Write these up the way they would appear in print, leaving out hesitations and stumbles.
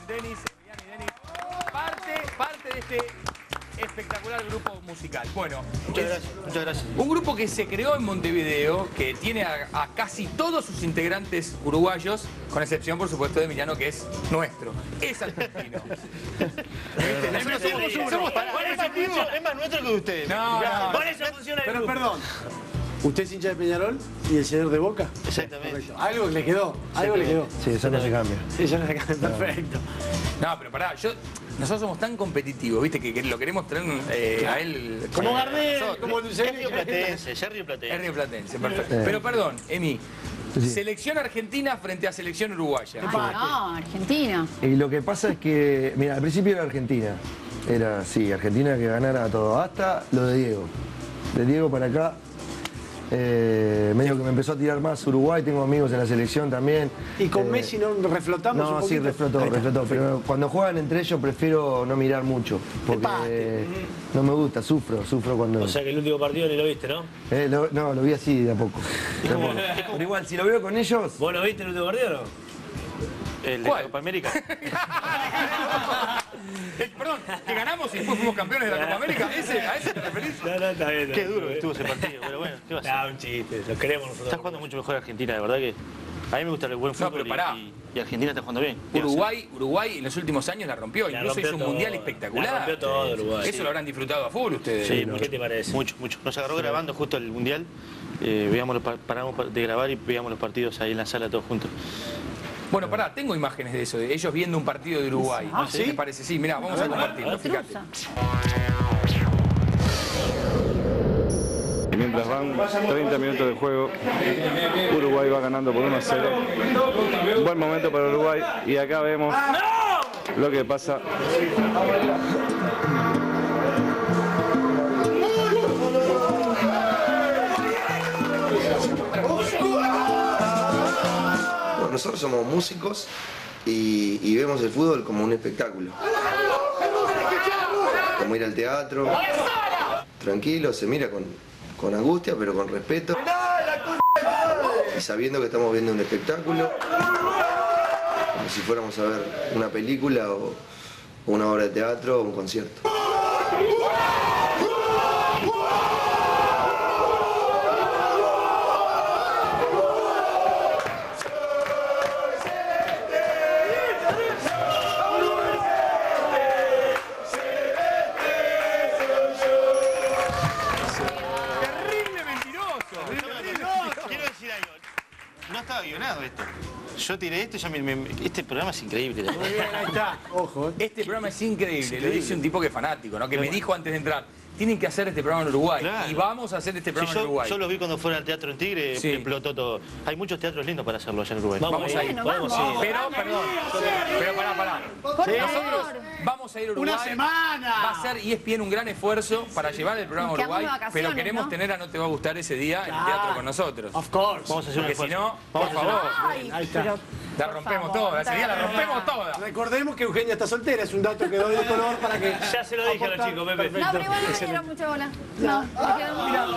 Denis, Emiliano y Denis, parte de este espectacular grupo musical. Bueno, muchas gracias. Un grupo que se creó en Montevideo, que tiene a casi todos sus integrantes uruguayos, con excepción, por supuesto, de Emiliano, que es nuestro. Es argentino. Es más nuestro que ustedes. No. Por eso funciona el Pero grupo. perdón, ¿usted es hincha de Peñarol y el señor de Boca? Exactamente. Correcto. Algo le quedó, algo le quedó. Sí, eso no se cambia. Sí, ya le quedó, perfecto. No, pero pará, nosotros somos tan competitivos, ¿viste? Que lo queremos traer a él. Como Gardel, como Es Luciano. rioplatense, Es rioplatense. rioplatense, perfecto. Pero perdón, Emi, Sí. selección argentina frente a selección uruguaya. No, Argentina. Y lo que pasa es que, mira, al principio era Argentina. Era, sí, Argentina que ganara todo. Hasta lo de Diego. De Diego para acá, medio que me empezó a tirar más Uruguay. Tengo amigos en la selección también. Y con Messi no reflotamos un No, poquito. sí, reflotó. Pero cuando juegan entre ellos prefiero no mirar mucho. Porque no me gusta, sufro cuando... O sea que el último partido ni lo viste, ¿no? No, lo vi así de a poco. Pero igual, si lo veo con ellos... ¿Vos lo viste el último partido o no? El de ¿Cuál? Copa América. Perdón, que ganamos y después fuimos campeones de la Copa América. ¿A ese te referís? No, está bien. Qué duro que estuvo ese partido, pero bueno, ¿qué va a hacer? No, un chiste, lo queremos nosotros. Está jugando mucho mejor Argentina, de verdad que... A mí me gusta el buen No, pero fútbol pará. y Argentina está jugando bien. Uruguay en los últimos años la rompió. La Incluso rompió hizo un todo. mundial espectacular. La rompió todo Uruguay. Eso lo habrán disfrutado a full ustedes. Sí, ¿Qué te parece? Mucho. Nos agarró grabando justo el mundial. Paramos de grabar y veíamos los partidos ahí en la sala todos juntos. Bueno, pará, tengo imágenes de eso, de ellos viendo un partido de Uruguay. Ah, ¿Sí? ¿Te parece? Sí, mirá, vamos a compartirlo, fíjate. Mientras van 30 minutos de juego, Uruguay va ganando por 1-0. Buen momento para Uruguay y acá vemos lo que pasa. Nosotros somos músicos y vemos el fútbol como un espectáculo. Como ir al teatro. Tranquilo, se mira con angustia, pero con respeto. Y sabiendo que estamos viendo un espectáculo, como si fuéramos a ver una película o una obra de teatro o un concierto. ¡Terrible mentiroso! Quiero decir algo. No estaba guionado esto. Yo tiré esto y ya este programa es increíble. la verdad. Muy bien, ahí está. Ojo. Este programa es increíble, lo dice un tipo que es fanático, ¿no? Que me dijo antes de entrar, tienen que hacer este programa en Uruguay. Claro. Y vamos a hacer este programa en Uruguay. Yo lo vi cuando fueron al teatro en Tigre, Sí. explotó todo. Hay muchos teatros lindos para hacerlo allá en Uruguay. Vamos a ir. Bueno, podemos vamos. ir. Pero, perdón, pero pará. Por Nosotros favor. vamos a ir a Uruguay. ¡Una semana! Va a ser ESPN un gran esfuerzo para llevar el programa a Nos quedamos Uruguay, de vacaciones, pero queremos ¿no? tener a No Te Va a Gustar ese día en el teatro con nosotros. Of course. Vamos a hacer un Porque si esfuerzo. no, por favor, Ay, Ahí está. pero, la por rompemos favor, toda, ese día la está rompemos bien. toda. Recordemos que Eugenia está soltera, es un dato que doy de color para que... Ya se lo dije a los chicos, Pepe. No, pero igual no me dieron mucha bola. No, me quedaron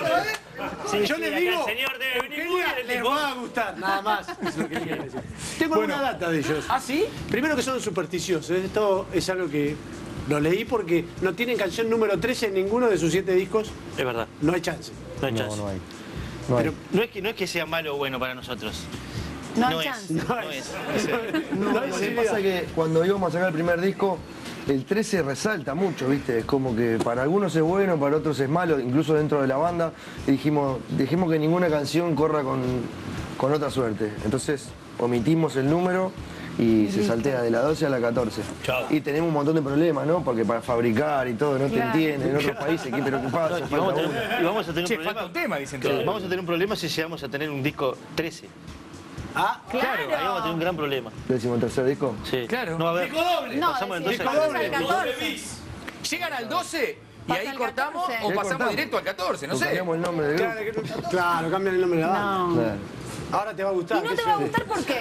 muy... Yo le digo, El señor debe venir muy Eugenia bien, el les tipo. va a gustar, nada más. Es lo que quiero decir. Tengo una data de ellos. ¿Ah, sí? Primero que son supersticiosos. Esto es algo que lo leí porque no tienen canción número 13 en ninguno de sus 7 discos. Es verdad, No hay chance. no hay chance. No hay. Pero No es que sea malo o bueno para nosotros. No hay No es. chance. no No hay, es. no hay Lo que posibilidad. pasa es que cuando íbamos a sacar el primer disco, el 13 resalta mucho, ¿viste? Es como que para algunos es bueno, para otros es malo, incluso dentro de la banda. Y dijimos que ninguna canción corra con otra suerte. Entonces omitimos el número y se saltea de la 12 a la 14. Chao. Y tenemos un montón de problemas, ¿no? Porque para fabricar y todo, no te Claro. entienden. En otros países, qué preocupados, Y vamos a falta uno. tener, y vamos a tener Che, un falta un problema. tema, dicen Claro, todos. vamos a tener un problema si llegamos a tener un disco 13. Ah, Claro. Ahí vamos a tener un gran problema. ¿Décimo tercer disco? Sí. Claro. No va a haber. No, Pasamos del decime, 12 al pasamos 14. al 14. Llegan al 12 y Pasa ahí al cortamos 14. o Ahí pasamos cortamos. directo al 14, no Nos sé. cambiamos el nombre del grupo. claro, cambian el nombre de la banda. No. Claro. Ahora te va a gustar. ¿Y no qué te sé va a yo. gustar por qué?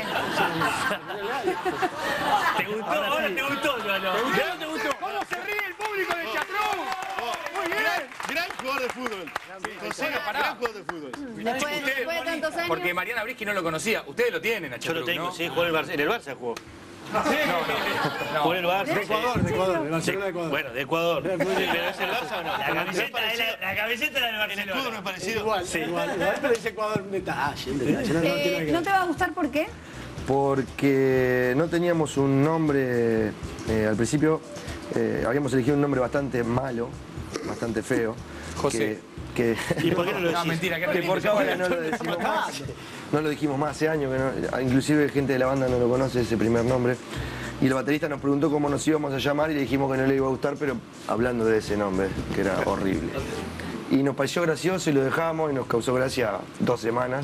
¿Te gustó? Ahora te gustó, Joano. ¿Qué te gustó? ¿Cómo se ríe el público del chatrón? Muy bien. Gran jugador de fútbol. Bueno, pará. Gran jugador de fútbol. Después de tantos años. Porque Mariana Brisky no lo conocía. Ustedes lo tienen a Yo lo Chatrún, tengo, ¿no? sí, jugó en el Barça jugó. Por el Barça. De Ecuador, de Barcelona de Ecuador. Bueno, de Ecuador. ¿Pero es el Barça o no? La camiseta es la del El escudo no es Barcelona. parecido. Igual, igual. Pero dice Ecuador un detalle, no tiene nada que ¿No ver. te va a gustar por qué? Porque no teníamos un nombre, al principio habíamos elegido un nombre bastante malo, bastante feo. José. ¿Y por qué no lo No, decís? mentira, que Que por cábala no lo decimos más. No lo dijimos más hace años, que no, inclusive gente de la banda no lo conoce ese primer nombre. Y el baterista nos preguntó cómo nos íbamos a llamar y le dijimos que no le iba a gustar, pero hablando de ese nombre, que era horrible. Y nos pareció gracioso y lo dejamos y nos causó gracia 2 semanas.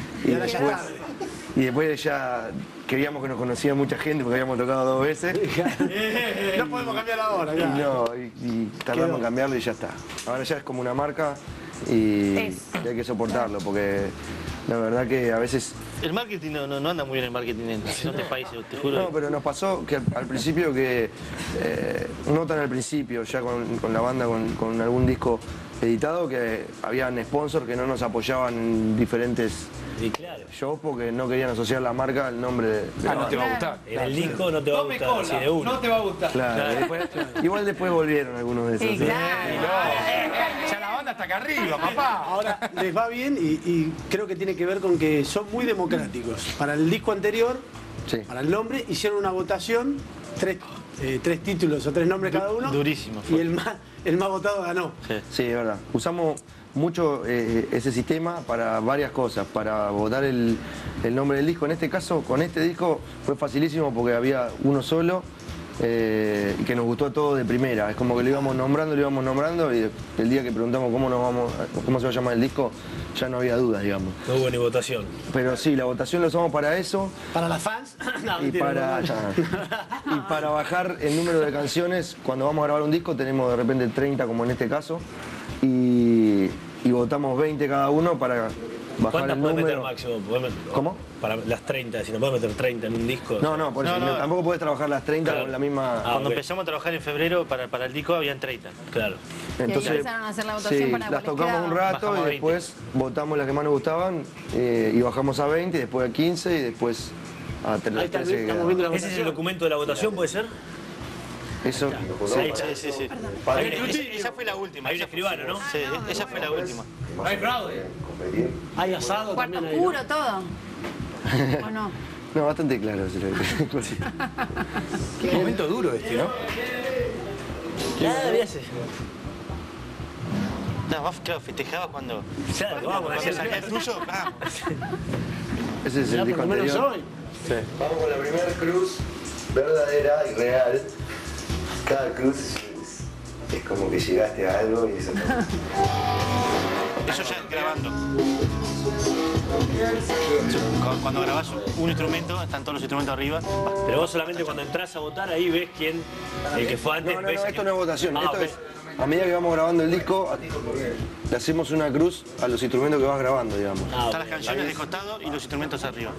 Y después ya queríamos que nos conocía mucha gente porque habíamos tocado 2 veces. No podemos cambiar ahora, Y ya. no, y tardamos en cambiarlo y ya está. Ahora ya es como una marca y hay que soportarlo porque la verdad que a veces... El marketing no anda muy bien el marketing en otros países, te juro. No, pero nos pasó que al principio que, no tan al principio, ya con la banda, con algún disco editado, que habían sponsors que no nos apoyaban en diferentes Y claro. shows porque no querían asociar la marca al nombre de la no te va a gustar. En el disco no te va a gustar, así de uno. No te va a gustar. Claro, igual después volvieron algunos de esos. Sí, ¿sí? claro. Ya la banda está acá arriba, papá. Ahora les va bien y creo que tiene que ver con que son muy democráticos. Para el disco anterior, Sí. para el nombre, hicieron una votación, 3 títulos o 3 nombres cada uno. Durísimo Y fue. el más votado ganó. Sí, es verdad. Usamos mucho ese sistema para varias cosas, para votar el nombre del disco. En este caso, con este disco fue facilísimo porque había uno solo y que nos gustó a todos de primera. Es como que lo íbamos nombrando y el día que preguntamos cómo se va a llamar el disco, ya no había dudas, digamos. No hubo ni votación. Pero sí, la votación la usamos para eso. Para las fans. No, Y mentira, para bajar el número de canciones, cuando vamos a grabar un disco tenemos de repente 30 como en este caso y votamos 20 cada uno para bajar ¿Cuántas el puedes meter número. máximo? ¿Podés meter- ¿Cómo? Para las 30, si no puedes meter 30 en un disco. No, por eso No, no. tampoco puedes trabajar las 30 Claro. con la misma... Ah, Cuando ok. empezamos a trabajar en febrero para el disco habían 30. Claro. Entonces, empezaron a hacer la votación sí, para las cuáles tocamos un quedaban. rato Bajamos y a después votamos las que más nos gustaban y bajamos a 20, y después a 15 y después a Ahí 13 está, que estamos quedaban. viendo la ¿Ese es el votación. documento de la votación, puede ser? Eso, Sí. Esa fue la última. Hay un esa fue- escribano, ¿no? Sí, esa fue la última. No hay fraude. Hay asado Cuarto también ahí, ¿no? oscuro, todo. ¿O no? no, bastante claro. Se lo sí. Qué momento duro este, ¿no? Nada, hace. No, vos, claro, festejabas cuando Claro, vamos, cuando salía el tuyo. Vamos. Ese es Ya, el disco por lo menos anterior. hoy. Vamos con la primera cruz verdadera y real. Cada cruz es como que llegaste a algo y eso. Eso ya grabando. Cuando grabás un instrumento, están todos los instrumentos arriba. Pero vos solamente cuando entras a votar ahí ves quién, el que fue antes, No, ves esto no es votación. Ah, Esto ok. es, a medida que vamos grabando el disco, le hacemos una cruz a los instrumentos que vas grabando, digamos. Ah, Están ok. las canciones de costado y los instrumentos arriba.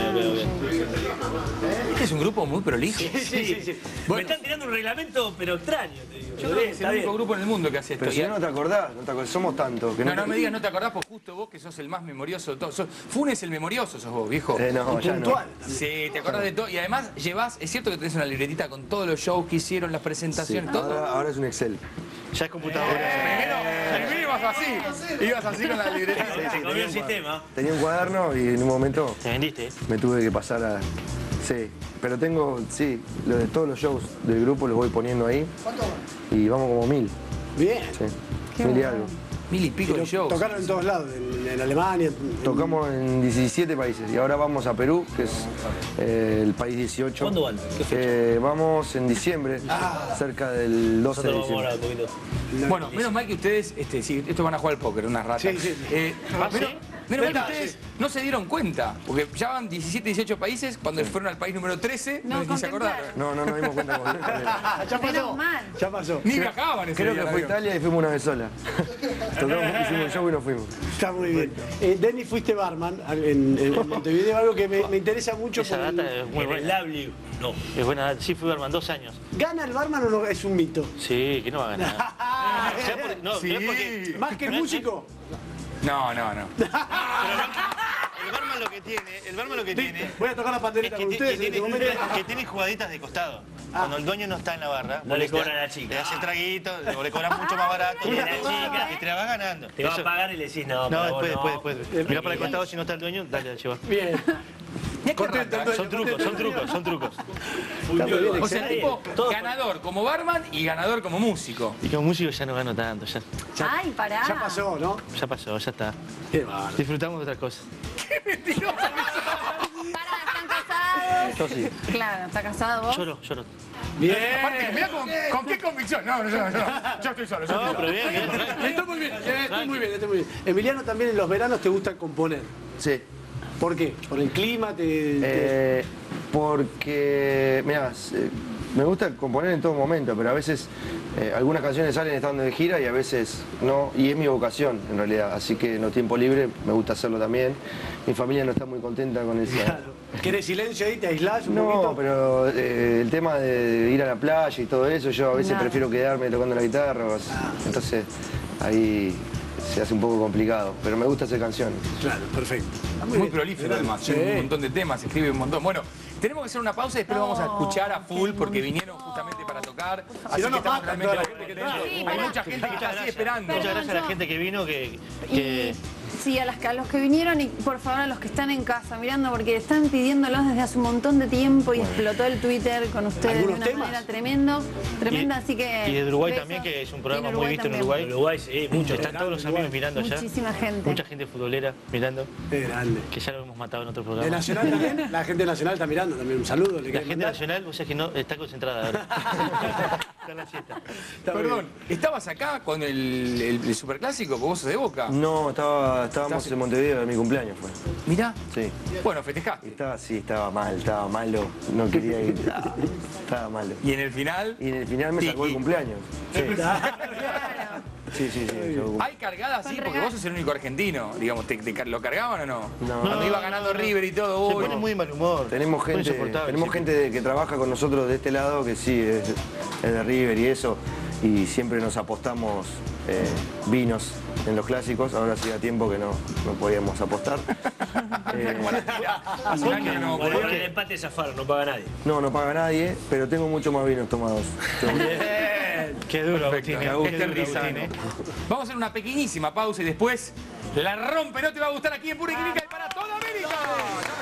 Este es un grupo muy prolijo. Sí. Me están tirando un reglamento, pero extraño, te digo. Yo creo que es el único grupo en el mundo que hace esto. Pero si no te acordás, somos tantos. Que No me digas, no te acordás, pues justo vos que sos el más memorioso de todos. Funes el memorioso, sos vos, viejo. No, ya no. Puntual. Sí, te acordás de todo. Y además llevás, es cierto que tenés una libretita con todos los shows que hicieron, las Sí, presentaciones, todo. ahora es un Excel. Ya es computadora. Primero ibas así con la libretita. Se comió el sistema. Tenía un cuaderno y en un momento Te vendiste. me tuve que pasar a... Sí, pero tengo, sí, lo de todos los shows del grupo los voy poniendo ahí. Y vamos como 1000. Bien. Sí, 1000 y algo. 1000 y pico de shows. Tocaron en todos lados, en Alemania. Tocamos en 17 países y ahora vamos a Perú, que es el país 18. ¿Cuándo van? ¿Qué fecha? Vamos en diciembre, cerca del 12 de Nosotros vamos ahora diciembre. un poquito. Bueno, menos mal que ustedes, sí, estos van a jugar al póker, unas ratas. Sí. Menos mal que ustedes no se dieron cuenta, porque ya van 17, 18 países, cuando fueron al país número 13, No ni se acordaron. contemplaron. No nos dimos cuenta con Ya pasó. Menos mal. Ya pasó. Ni viajaban ese Creo día, que ¿no? fue Italia y fuimos una vez sola. Tocamos, hicimos un show y nos fuimos. Está muy bien. Denny, fuiste barman en Montevideo, algo que me interesa mucho. Esa porque data es muy En el buena. W, no. Es buena. Sí, fui barman 2 años. ¿Gana el barman o no? Es un mito. Sí, que no va a ganar. Ya por- no, Sí. no es porque... Más que el músico. No. El barman lo que tiene, el barman lo que tiene... Voy a tocar la pandereta con ustedes en este momento. Que tiene jugaditas de costado. Cuando el dueño no está en la barra, No le cobran a la chica. le hace el traguito, o le cobran mucho más barato. Y la chica y te la vas ganando. te va a pagar y le decís no. No, pero vos después. Mirá para el costado, si no está el dueño, dale a llevar. Bien. Contento, Son trucos. O sea, el tipo ganador como barman y ganador como músico. Y como músico ya no gano tanto, ya Ay, pará. Ya pasó, ¿no? pasó, ya está. Qué bárbaro. Disfrutamos de otras cosas. Pará, ¿están casados? Yo sí. Claro, ¿está casado vos? Lloro. Bien. Aparte, mirá con qué convicción. No, yo estoy solo. No, pero bien. Estoy muy bien, estoy muy bien. Emiliano, también en los veranos te gusta componer. Sí. ¿Por qué? ¿Por el clima? Porque, mirá, me gusta componer en todo momento, pero a veces algunas canciones salen estando de gira y a veces no, y es mi vocación en realidad, así que en los tiempos libres me gusta hacerlo también. Mi familia no está muy contenta con eso. Claro. ¿Querés silencio ahí? ¿Te aislás un poquito? No, pero el tema de ir a la playa y todo eso, yo a veces prefiero quedarme tocando la guitarra, entonces ahí se hace un poco complicado, pero me gusta hacer canciones. Claro, perfecto. Muy prolífico además, Sí. tiene un montón de temas, escribe un montón. Bueno, tenemos que hacer una pausa y después vamos a escuchar a full porque vinieron justamente para tocar. Así no que nos estamos matan realmente toda la contentos. gente que tenemos. Sí, Hay pará. mucha gente que está así esperando. Muchas gracias a la gente que vino, que Sí, a los que vinieron y por favor a los que están en casa mirando porque están pidiéndolos desde hace un montón de tiempo y explotó el Twitter con ustedes de ¿Algunos una temas? manera tremenda, así que... y de Uruguay besos. también, que es un Y programa en muy visto en también. Uruguay. Uruguay, sí, mucho. Están todos los amigos mirando allá. Muchísima gente. Mucha gente futbolera mirando, Qué grande. que ya lo hemos matado en otro ¿De programa. Nacional también? La gente nacional está mirando también. Un saludo. ¿le La querés gente mandar? nacional, o sea que no, está concentrada ahora. Está en la siesta. Está muy Perdón, ¿estabas acá con el superclásico? ¿Vos sos de Boca? No, estábamos en Montevideo, de mi cumpleaños fue. Mirá. Sí. Bueno, festejaste. Estaba malo, no quería ir, estaba malo. Y en el final... Y en el final me sacó el cumpleaños. Sí, sí, sí. Hay cargadas así, porque vos sos el único argentino. Digamos, ¿lo cargaban o no? No. Cuando iba ganando River y todo. Se uy, pone muy de mal humor. Tenemos Muy gente, insoportable, sí. que trabaja con nosotros de este lado, que sí, es de River y eso, y siempre nos apostamos vinos en los clásicos. Ahora hacía tiempo que no podíamos apostar. hace un año que no. Por el empate zafaron, no paga nadie. No paga nadie, pero tengo mucho más vinos tomados. Qué duro, Agustín. Perfecto, Qué este duro, risa, Agustín, Vamos a hacer una pequeñísima pausa y después la rompe, no te va a gustar aquí en Pura y Química y para toda América.